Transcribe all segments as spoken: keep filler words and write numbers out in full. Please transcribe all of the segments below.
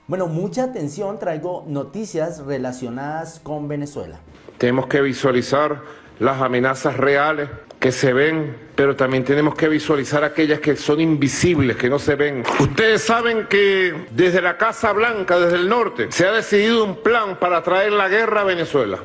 Bueno, mucha atención, traigo noticias relacionadas con Venezuela. Tenemos que visualizar las amenazas reales que se ven, pero también tenemos que visualizar aquellas que son invisibles, que no se ven. Ustedes saben que desde la Casa Blanca, desde el norte, se ha decidido un plan para traer la guerra a Venezuela.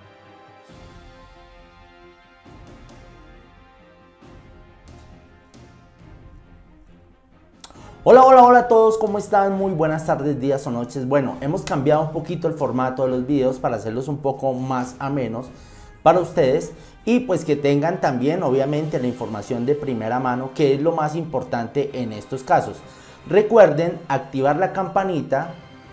Hola, hola, hola a todos, ¿cómo están? Muy buenas tardes, días o noches. Bueno, hemos cambiado un poquito el formato de los videos para hacerlos un poco más amenos para ustedes y pues que tengan también obviamente la información de primera mano, que es lo más importante en estos casos. Recuerden activar la campanita,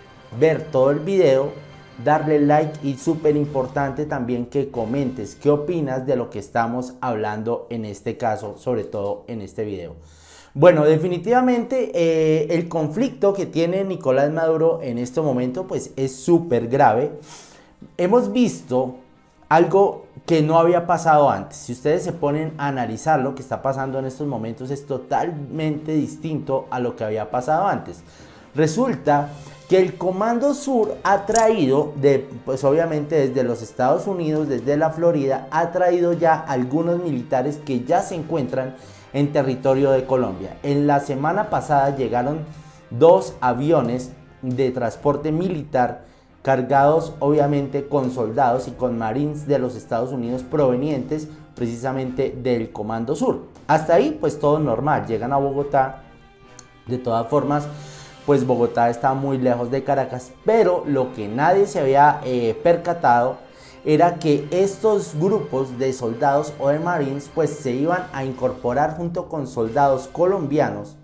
ver todo el video, darle like y súper importante también que comentes qué opinas de lo que estamos hablando en este caso, sobre todo en este video. Bueno, definitivamente eh, el conflicto que tiene Nicolás Maduro en este momento pues es súper grave. Hemos visto algo que no había pasado antes. Si ustedes se ponen a analizar lo que está pasando en estos momentos, es totalmente distinto a lo que había pasado antes. Resulta que el Comando Sur ha traído, de, pues obviamente desde los Estados Unidos, desde la Florida, ha traído ya algunos militares que ya se encuentran en territorio de Colombia. En la semana pasada llegaron dos aviones de transporte militar cargados obviamente con soldados y con marines de los Estados Unidos provenientes precisamente del Comando Sur. Hasta ahí pues todo normal, llegan a Bogotá. De todas formas pues Bogotá está muy lejos de Caracas, pero lo que nadie se había eh, percatado era que estos grupos de soldados o de marines pues se iban a incorporar junto con soldados colombianos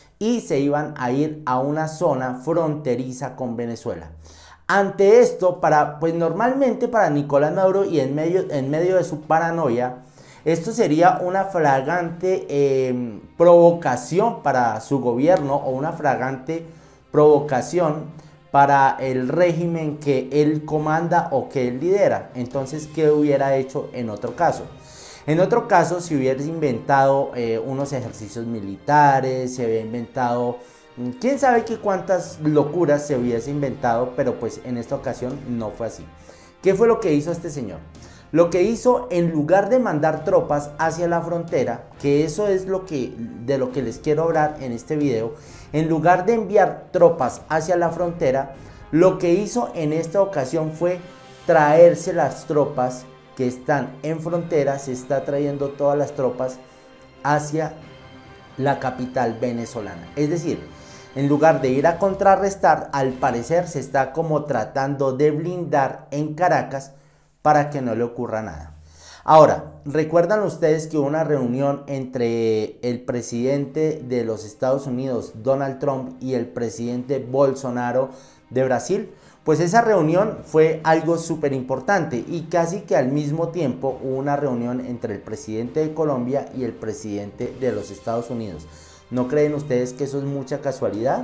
y se iban a ir a una zona fronteriza con Venezuela. Ante esto, para, pues normalmente para Nicolás Maduro y en medio, en medio de su paranoia, esto sería una flagrante eh, provocación para su gobierno o una flagrante provocación para el régimen que él comanda o que él lidera. Entonces, ¿qué hubiera hecho en otro caso? En otro caso, si hubiera inventado eh, unos ejercicios militares, se había inventado, quién sabe qué cuántas locuras se hubiese inventado, pero pues en esta ocasión no fue así. ¿Qué fue lo que hizo este señor? Lo que hizo, en lugar de mandar tropas hacia la frontera, que eso es lo que, de lo que les quiero hablar en este video, en lugar de enviar tropas hacia la frontera, lo que hizo en esta ocasión fue traerse las tropas que están en frontera, se está trayendo todas las tropas hacia la capital venezolana. Es decir, en lugar de ir a contrarrestar, al parecer se está como tratando de blindar en Caracas para que no le ocurra nada. Ahora, ¿recuerdan ustedes que hubo una reunión entre el presidente de los Estados Unidos, Donald Trump, y el presidente Bolsonaro de Brasil? Pues esa reunión fue algo súper importante y casi que al mismo tiempo hubo una reunión entre el presidente de Colombia y el presidente de los Estados Unidos. ¿No creen ustedes que eso es mucha casualidad?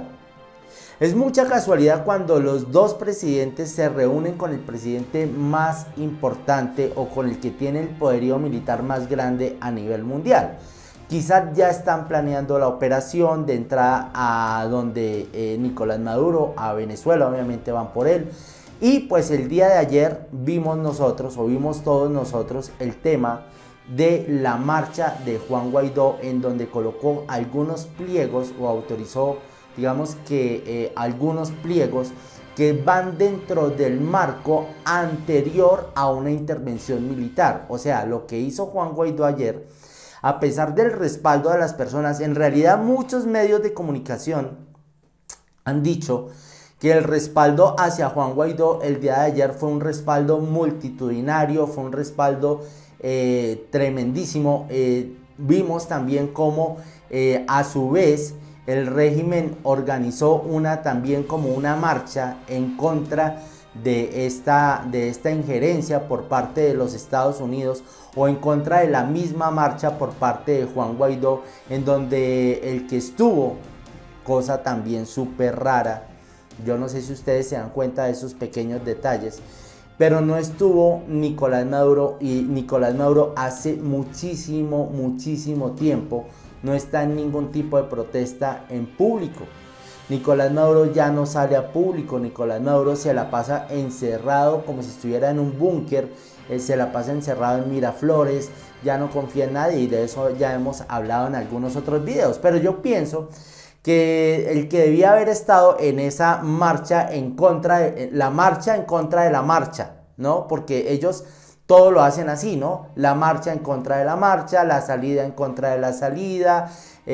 Es mucha casualidad cuando los dos presidentes se reúnen con el presidente más importante o con el que tiene el poderío militar más grande a nivel mundial. Quizás ya están planeando la operación de entrada a donde eh, Nicolás Maduro, a Venezuela, obviamente van por él. Y pues el día de ayer vimos nosotros, o vimos todos nosotros, el tema de la marcha de Juan Guaidó, en donde colocó algunos pliegos o autorizó, digamos que eh, algunos pliegos que van dentro del marco anterior a una intervención militar. O sea, lo que hizo Juan Guaidó ayer, a pesar del respaldo de las personas, en realidad muchos medios de comunicación han dicho que el respaldo hacia Juan Guaidó el día de ayer fue un respaldo multitudinario, fue un respaldo eh, tremendísimo. Eh, vimos también cómo eh, a su vez el régimen organizó una también como una marcha en contra de esta, de esta injerencia por parte de los Estados Unidos, o en contra de la misma marcha por parte de Juan Guaidó, en donde el que estuvo, cosa también súper rara, yo no sé si ustedes se dan cuenta de esos pequeños detalles, pero no estuvo Nicolás Maduro, y Nicolás Maduro hace muchísimo, muchísimo tiempo no está en ningún tipo de protesta en público. Nicolás Maduro ya no sale a público, Nicolás Maduro se la pasa encerrado como si estuviera en un búnker, eh, se la pasa encerrado en Miraflores, ya no confía en nadie y de eso ya hemos hablado en algunos otros videos. Pero yo pienso que el que debía haber estado en esa marcha en contra de la marcha en contra de la marcha, ¿no? Porque ellos todo lo hacen así, ¿no? La marcha en contra de la marcha, la salida en contra de la salida,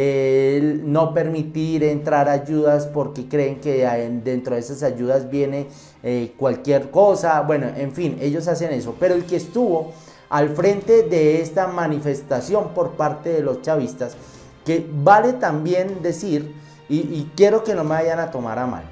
eh, no permitir entrar ayudas porque creen que dentro de esas ayudas viene eh, cualquier cosa. Bueno, en fin, ellos hacen eso. Pero el que estuvo al frente de esta manifestación por parte de los chavistas, que vale también decir, y, y quiero que no me vayan a tomar a mal,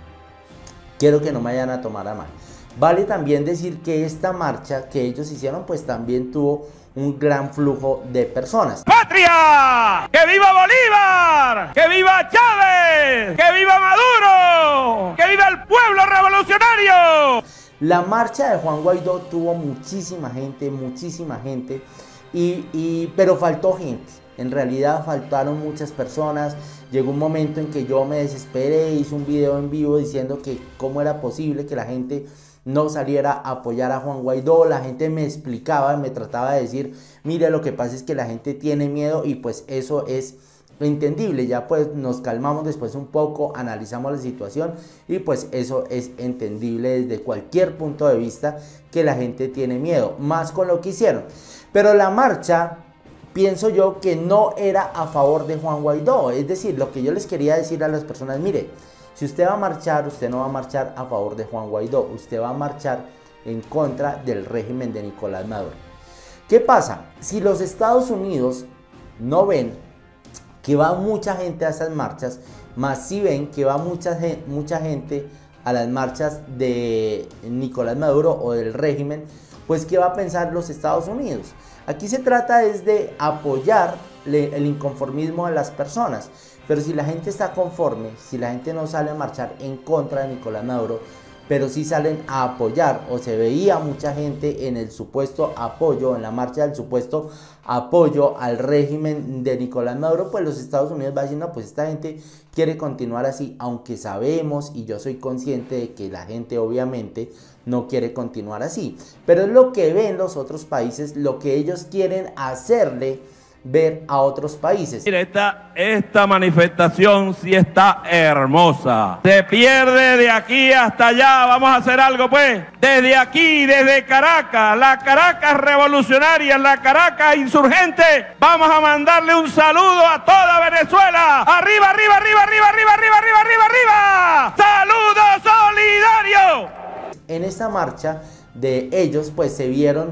quiero que no me vayan a tomar a mal, vale también decir que esta marcha que ellos hicieron pues también tuvo un gran flujo de personas. ¡Patria! ¡Que viva Bolívar! ¡Que viva Chávez! ¡Que viva Maduro! ¡Que viva el pueblo revolucionario! La marcha de Juan Guaidó tuvo muchísima gente, muchísima gente, y, y, pero faltó gente. En realidad faltaron muchas personas. Llegó un momento en que yo me desesperé, hice un video en vivo diciendo que cómo era posible que la gente no saliera a apoyar a Juan Guaidó. La gente me explicaba, me trataba de decir, mire, lo que pasa es que la gente tiene miedo, y pues eso es entendible. Ya pues nos calmamos después un poco, analizamos la situación y pues eso es entendible desde cualquier punto de vista, que la gente tiene miedo, más con lo que hicieron. Pero la marcha, pienso yo que no era a favor de Juan Guaidó. Es decir, lo que yo les quería decir a las personas, mire, si usted va a marchar, usted no va a marchar a favor de Juan Guaidó, usted va a marchar en contra del régimen de Nicolás Maduro. ¿Qué pasa? Si los Estados Unidos no ven que va mucha gente a esas marchas, más si ven que va mucha, mucha gente a las marchas de Nicolás Maduro o del régimen, pues ¿qué va a pensar los Estados Unidos? Aquí se trata es de apoyar el inconformismo de las personas, pero si la gente está conforme, si la gente no sale a marchar en contra de Nicolás Maduro, pero sí salen a apoyar, o se veía mucha gente en el supuesto apoyo, en la marcha del supuesto apoyo al régimen de Nicolás Maduro, pues los Estados Unidos va a decir, no, pues esta gente quiere continuar así, aunque sabemos y yo soy consciente de que la gente obviamente no quiere continuar así, pero es lo que ven los otros países, lo que ellos quieren hacerle ver a otros países. Mira, esta, esta manifestación sí está hermosa. Se pierde de aquí hasta allá. Vamos a hacer algo pues. Desde aquí, desde Caracas, la Caracas revolucionaria, la Caracas insurgente, vamos a mandarle un saludo a toda Venezuela. Arriba, arriba, arriba, arriba, arriba, arriba, arriba, arriba, arriba. ¡Saludo solidario! En esta marcha de ellos pues se vieron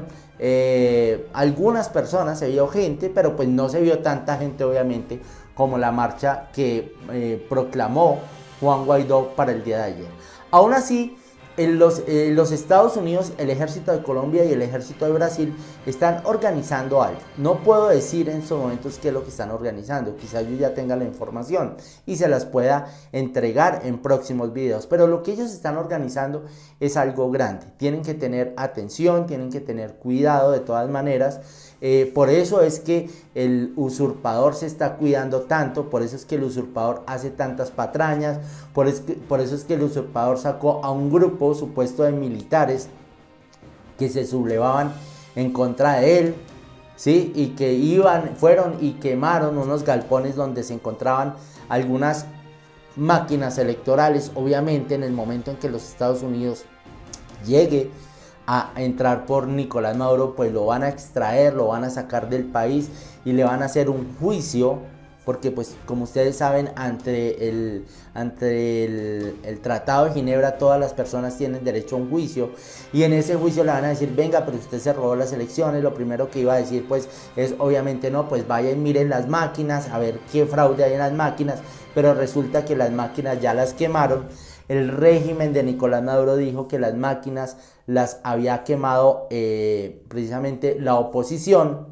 Eh, algunas personas, se vio gente, pero pues no se vio tanta gente obviamente como la marcha que eh, proclamó Juan Guaidó para el día de ayer. Aún así, en los, eh, los Estados Unidos, el ejército de Colombia y el ejército de Brasil están organizando algo. No puedo decir en estos momentos qué es lo que están organizando, quizás yo ya tenga la información y se las pueda entregar en próximos videos, pero lo que ellos están organizando es algo grande. Tienen que tener atención, tienen que tener cuidado de todas maneras. Eh, por eso es que el usurpador se está cuidando tanto, por eso es que el usurpador hace tantas patrañas, por, es que, por eso es que el usurpador sacó a un grupo supuesto de militares que se sublevaban en contra de él, ¿sí? Y que iban, fueron y quemaron unos galpones donde se encontraban algunas máquinas electorales. Obviamente en el momento en que los Estados Unidos llegue a entrar por Nicolás Maduro, pues lo van a extraer, lo van a sacar del país y le van a hacer un juicio, porque pues como ustedes saben, ante el, ante el, el Tratado de Ginebra todas las personas tienen derecho a un juicio, y en ese juicio le van a decir, venga, pero usted se robó las elecciones. Lo primero que iba a decir pues es obviamente no, pues vayan, miren las máquinas, a ver qué fraude hay en las máquinas, pero resulta que las máquinas ya las quemaron. El régimen de Nicolás Maduro dijo que las máquinas las había quemado eh, precisamente la oposición.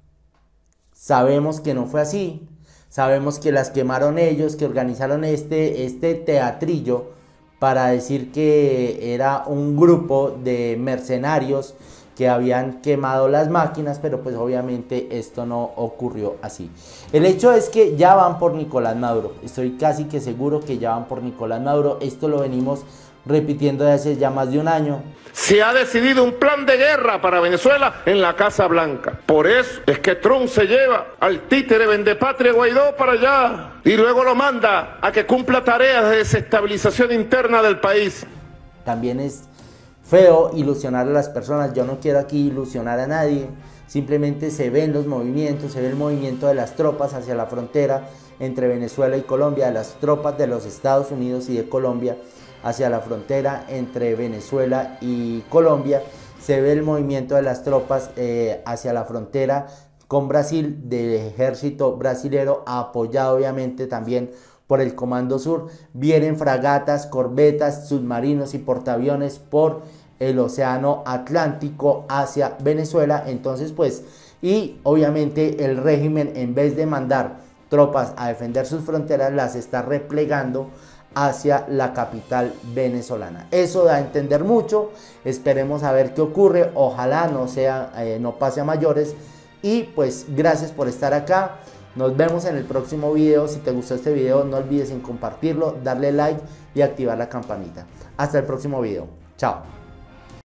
Sabemos que no fue así. Sabemos que las quemaron ellos, que organizaron este, este teatrillo para decir que era un grupo de mercenarios que habían quemado las máquinas, pero pues obviamente esto no ocurrió así. El hecho es que ya van por Nicolás Maduro, estoy casi que seguro que ya van por Nicolás Maduro, esto lo venimos repitiendo desde hace ya más de un año. Se ha decidido un plan de guerra para Venezuela en la Casa Blanca. Por eso es que Trump se lleva al títere vendepatria Guaidó para allá y luego lo manda a que cumpla tareas de desestabilización interna del país. También es feo ilusionar a las personas, yo no quiero aquí ilusionar a nadie, simplemente se ven los movimientos, se ve el movimiento de las tropas hacia la frontera entre Venezuela y Colombia, de las tropas de los Estados Unidos y de Colombia hacia la frontera entre Venezuela y Colombia, se ve el movimiento de las tropas eh, hacia la frontera con Brasil, del ejército brasilero, apoyado obviamente también por el Comando Sur. Vienen fragatas, corbetas, submarinos y portaaviones por el océano Atlántico hacia Venezuela. Entonces pues, y obviamente el régimen, en vez de mandar tropas a defender sus fronteras, las está replegando hacia la capital venezolana. Eso da a entender mucho, esperemos a ver qué ocurre, ojalá no sea, eh, no pase a mayores. Y pues gracias por estar acá. Nos vemos en el próximo video. Si te gustó este video, no olvides en compartirlo, darle like y activar la campanita. Hasta el próximo video. Chao.